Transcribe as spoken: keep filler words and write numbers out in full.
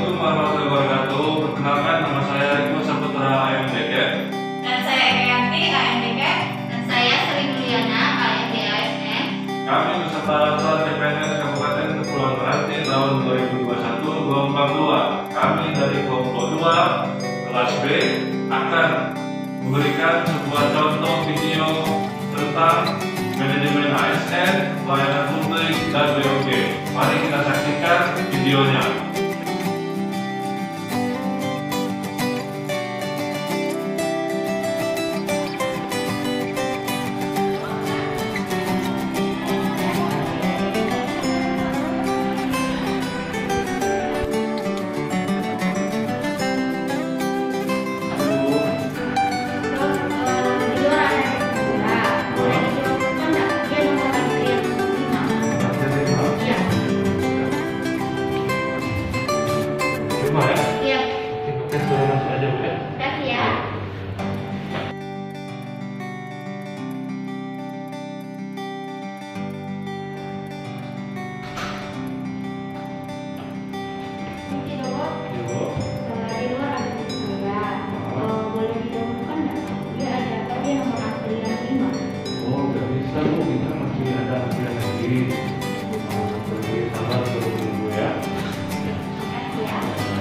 Assalamualaikum warahmatullahi wabarakatuh. Perkenalkan, nama saya Riko Saputra A M D K. Dan saya Eyanti A M D K. Dan saya Sri Mulyana A M D A S N. Kami beserta Latar C P N S Kabupaten Kepulauan Meranti tahun dua ribu dua puluh satu gelombang dua. Kami dari kelompok dua kelas B akan memberikan sebuah contoh video tentang manajemen A S N, pelayanan publik, dan B O G. Mari kita saksikan videonya. Iya. Kita suruh masuk aja, Bu ya. Kasih ya. Ini dulu. Ibu. Di luar ada tetangga. Oh, boleh ditemukan nggak? Dia ada apa? Dia nomor antrian lima. Oh, nggak bisa, Bu. Kita masih ada antrian lagi. Pergi sabar dulu, Bu ya. Kasih ya.